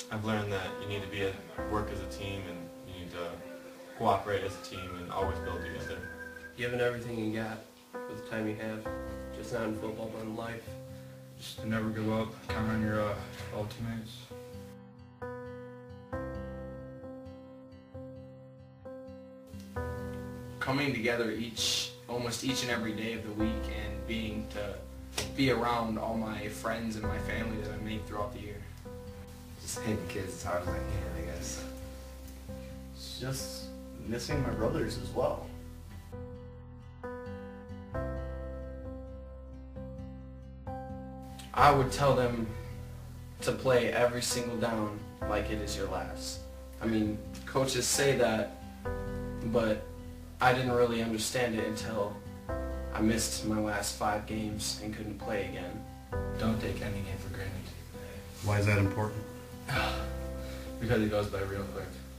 I've learned that you need to work as a team, and you need to cooperate as a team and always build together. Giving everything you got with the time you have, just not in football but in life. Just to never give up, count on your fellow teammates. Coming together almost each and every day of the week and be around all my friends and my family that I made throughout the year. Just hitting kids as hard as I can, I guess. It's just missing my brothers as well. I would tell them to play every single down like it is your last. I mean, coaches say that, but I didn't really understand it until I missed my last 5 games and couldn't play again. Don't take any game for granted. Why is that important? Because it goes by real quick.